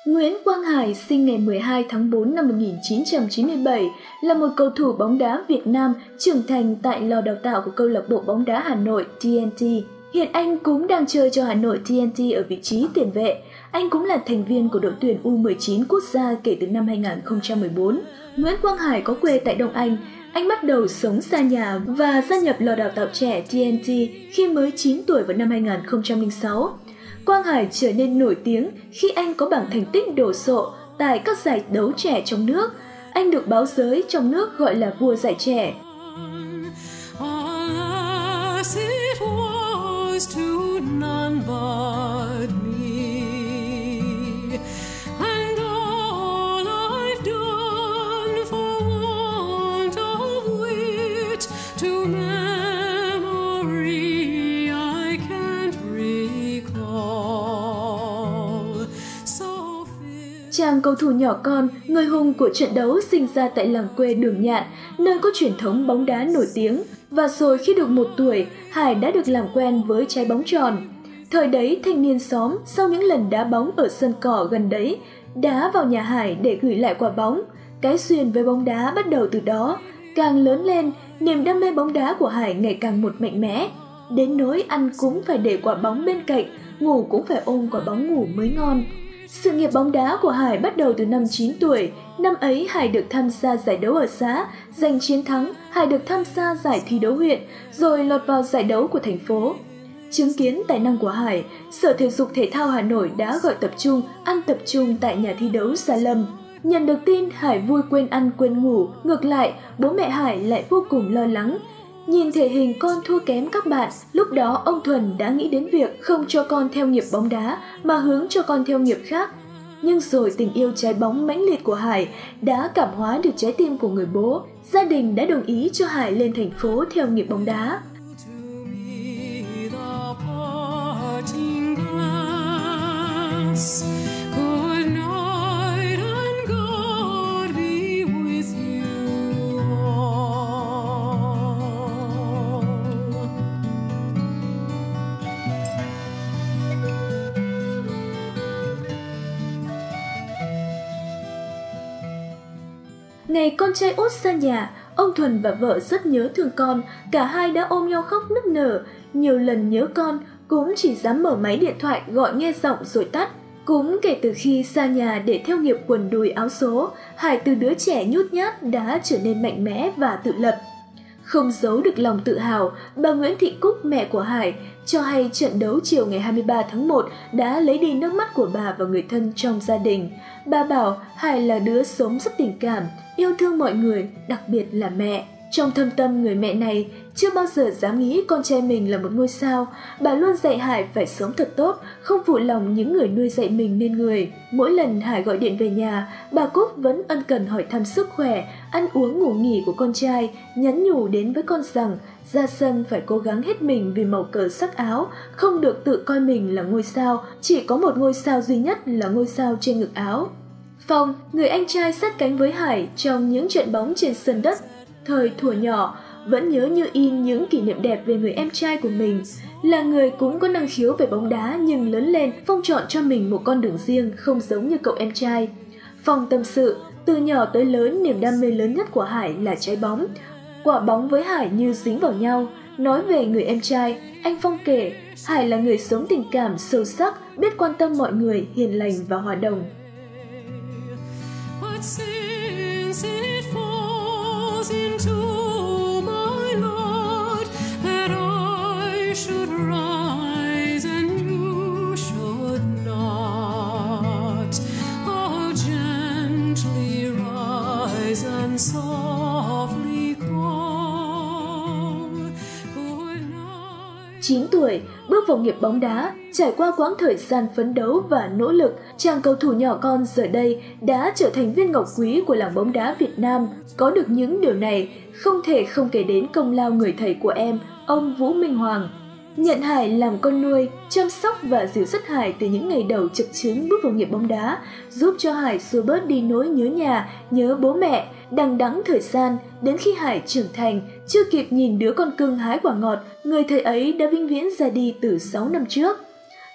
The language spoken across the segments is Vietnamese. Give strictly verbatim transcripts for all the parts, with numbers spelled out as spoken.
Nguyễn Quang Hải sinh ngày mười hai tháng tư năm một nghìn chín trăm chín mươi bảy, là một cầu thủ bóng đá Việt Nam trưởng thành tại lò đào tạo của câu lạc bộ bóng đá Hà Nội T N T. Hiện anh cũng đang chơi cho Hà Nội T N T ở vị trí tiền vệ. Anh cũng là thành viên của đội tuyển U mười chín quốc gia kể từ năm hai nghìn không trăm mười bốn. Nguyễn Quang Hải có quê tại Đông Anh. Anh bắt đầu sống xa nhà và gia nhập lò đào tạo trẻ T N T khi mới chín tuổi vào năm hai nghìn không trăm lẻ sáu. Quang Hải trở nên nổi tiếng khi anh có bảng thành tích đồ sộ tại các giải đấu trẻ trong nước. Anh được báo giới trong nước gọi là vua giải trẻ. Chàng cầu thủ nhỏ con, người hùng của trận đấu sinh ra tại làng quê Đường Nhạn, nơi có truyền thống bóng đá nổi tiếng. Và rồi khi được một tuổi, Hải đã được làm quen với trái bóng tròn. Thời đấy, thanh niên xóm sau những lần đá bóng ở sân cỏ gần đấy, đá vào nhà Hải để gửi lại quả bóng. Cái duyên với bóng đá bắt đầu từ đó. Càng lớn lên, niềm đam mê bóng đá của Hải ngày càng một mạnh mẽ. Đến nỗi ăn cũng phải để quả bóng bên cạnh, ngủ cũng phải ôm quả bóng ngủ mới ngon. Sự nghiệp bóng đá của Hải bắt đầu từ năm chín tuổi. Năm ấy Hải được tham gia giải đấu ở xã, giành chiến thắng. Hải được tham gia giải thi đấu huyện, rồi lọt vào giải đấu của thành phố. Chứng kiến tài năng của Hải, Sở Thể dục Thể thao Hà Nội đã gọi tập trung, ăn tập trung tại nhà thi đấu Gia Lâm. Nhận được tin, Hải vui quên ăn quên ngủ. Ngược lại, bố mẹ Hải lại vô cùng lo lắng. Nhìn thể hình con thua kém các bạn, lúc đó ông Thuần đã nghĩ đến việc không cho con theo nghiệp bóng đá mà hướng cho con theo nghiệp khác. Nhưng rồi tình yêu trái bóng mãnh liệt của Hải đã cảm hóa được trái tim của người bố. Gia đình đã đồng ý cho Hải lên thành phố theo nghiệp bóng đá. Ngày con trai út xa nhà, ông Thuần và vợ rất nhớ thương con, cả hai đã ôm nhau khóc nức nở. Nhiều lần nhớ con, cũng chỉ dám mở máy điện thoại gọi nghe giọng rồi tắt. Cũng kể từ khi xa nhà để theo nghiệp quần đùi áo số, Hải từ đứa trẻ nhút nhát đã trở nên mạnh mẽ và tự lập. Không giấu được lòng tự hào, bà Nguyễn Thị Cúc, mẹ của Hải, cho hay trận đấu chiều ngày hai mươi ba tháng một đã lấy đi nước mắt của bà và người thân trong gia đình. Bà bảo Hải là đứa sống rất tình cảm, yêu thương mọi người, đặc biệt là mẹ. Trong thâm tâm người mẹ này chưa bao giờ dám nghĩ con trai mình là một ngôi sao. Bà luôn dạy Hải phải sống thật tốt, không phụ lòng những người nuôi dạy mình nên người. Mỗi lần Hải gọi điện về nhà, bà Cúc vẫn ân cần hỏi thăm sức khỏe, ăn uống ngủ nghỉ của con trai, nhắn nhủ đến với con rằng ra sân phải cố gắng hết mình vì màu cờ sắc áo, không được tự coi mình là ngôi sao, chỉ có một ngôi sao duy nhất là ngôi sao trên ngực áo. Phong, người anh trai sát cánh với Hải trong những trận bóng trên sân đất thời thuở nhỏ, vẫn nhớ như in những kỷ niệm đẹp về người em trai của mình. Là người cũng có năng khiếu về bóng đá nhưng lớn lên, Phong chọn cho mình một con đường riêng không giống như cậu em trai. Phong tâm sự, từ nhỏ tới lớn niềm đam mê lớn nhất của Hải là trái bóng. Quả bóng với Hải như dính vào nhau. Nói về người em trai, anh Phong kể, Hải là người sống tình cảm sâu sắc, biết quan tâm mọi người, hiền lành và hòa đồng. Into my lot that I should rise and you should not. Oh, gently rise and softly call. Good night. chín tuổi, bước vào nghiệp bóng đá, trải qua quãng thời gian phấn đấu và nỗ lực, chàng cầu thủ nhỏ con giờ đây đã trở thành viên ngọc quý của làng bóng đá Việt Nam. Có được những điều này, không thể không kể đến công lao người thầy của em, ông Vũ Minh Hoàng. Nhận Hải làm con nuôi, chăm sóc và dìu dắt Hải từ những ngày đầu chập chững bước vào nghiệp bóng đá, giúp cho Hải xua bớt đi nỗi nhớ nhà, nhớ bố mẹ, đằng đẵng thời gian. Đến khi Hải trưởng thành, chưa kịp nhìn đứa con cưng hái quả ngọt, người thầy ấy đã vĩnh viễn ra đi từ sáu năm trước.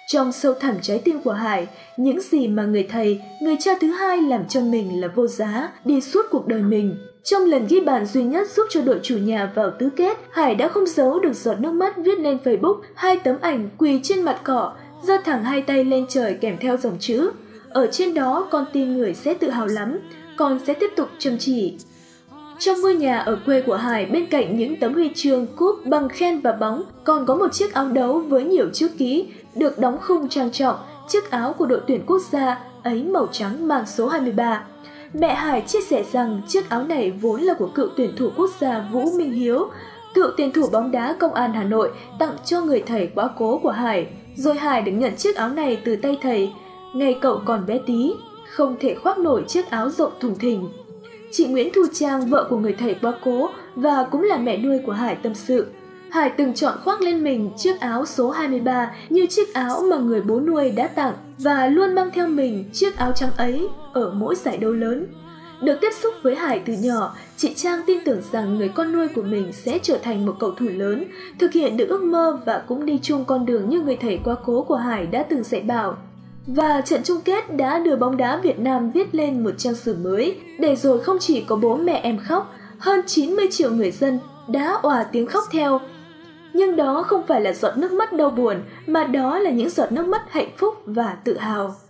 Trong sâu thẳm trái tim của Hải, những gì mà người thầy, người cha thứ hai làm cho mình là vô giá, đi suốt cuộc đời mình. Trong lần ghi bàn duy nhất giúp cho đội chủ nhà vào tứ kết, Hải đã không giấu được giọt nước mắt viết lên Facebook hai tấm ảnh quỳ trên mặt cỏ, giơ thẳng hai tay lên trời kèm theo dòng chữ: ở trên đó con tin người sẽ tự hào lắm, con sẽ tiếp tục chăm chỉ. Trong ngôi nhà ở quê của Hải, bên cạnh những tấm huy chương, cúp, bằng khen và bóng, còn có một chiếc áo đấu với nhiều chữ ký, được đóng khung trang trọng, chiếc áo của đội tuyển quốc gia, ấy màu trắng mang số hai mươi ba. Mẹ Hải chia sẻ rằng chiếc áo này vốn là của cựu tuyển thủ quốc gia Vũ Minh Hiếu, cựu tuyển thủ bóng đá Công an Hà Nội, tặng cho người thầy quá cố của Hải. Rồi Hải được nhận chiếc áo này từ tay thầy, ngày cậu còn bé tí, không thể khoác nổi chiếc áo rộng thùng thình. Chị Nguyễn Thu Trang, vợ của người thầy quá cố và cũng là mẹ nuôi của Hải tâm sự, Hải từng chọn khoác lên mình chiếc áo số hai mươi ba như chiếc áo mà người bố nuôi đã tặng và luôn mang theo mình chiếc áo trắng ấy ở mỗi giải đấu lớn. Được tiếp xúc với Hải từ nhỏ, chị Trang tin tưởng rằng người con nuôi của mình sẽ trở thành một cầu thủ lớn, thực hiện được ước mơ và cũng đi chung con đường như người thầy quá cố của Hải đã từng dạy bảo. Và trận chung kết đã đưa bóng đá Việt Nam viết lên một trang sử mới, để rồi không chỉ có bố mẹ em khóc, hơn chín mươi triệu người dân đã òa tiếng khóc theo. Nhưng đó không phải là giọt nước mắt đau buồn, mà đó là những giọt nước mắt hạnh phúc và tự hào.